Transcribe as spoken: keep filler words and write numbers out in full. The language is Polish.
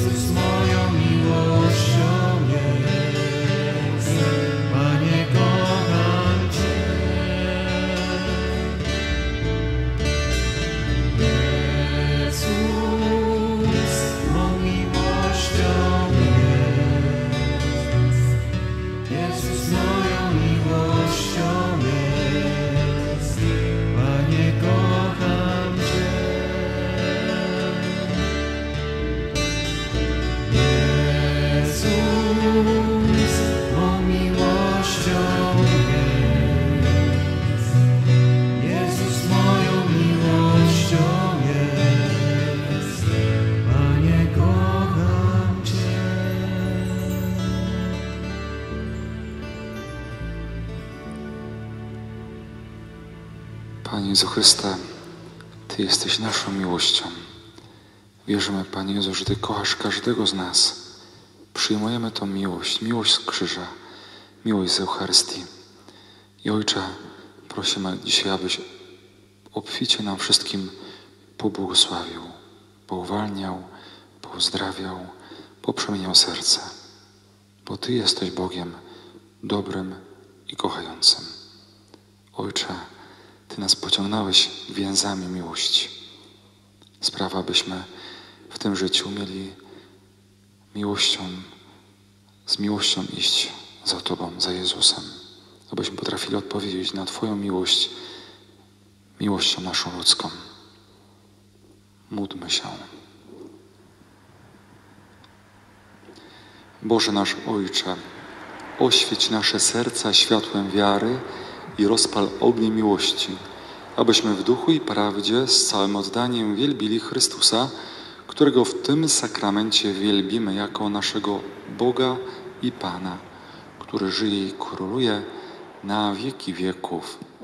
Panie Jezu Chryste, Ty jesteś naszą miłością. Wierzymy, Panie Jezu, że Ty kochasz każdego z nas. Przyjmujemy tą miłość, miłość z krzyża, miłość z Eucharystii. I Ojcze, prosimy dzisiaj, abyś obficie nam wszystkim pobłogosławił, pouwalniał, pouzdrawiał, poprzemieniał serce. Bo Ty jesteś Bogiem dobrym i kochającym. Ojcze, Ty nas pociągnąłeś więzami miłości. Sprawa, abyśmy w tym życiu mieli miłością, z miłością iść za Tobą, za Jezusem. Abyśmy potrafili odpowiedzieć na Twoją miłość miłością naszą ludzką. Módlmy się. Boże nasz Ojcze, oświeć nasze serca światłem wiary i rozpal ogień miłości, abyśmy w duchu i prawdzie z całym oddaniem wielbili Chrystusa, którego w tym sakramencie wielbimy jako naszego Boga i Pana, który żyje i króluje na wieki wieków.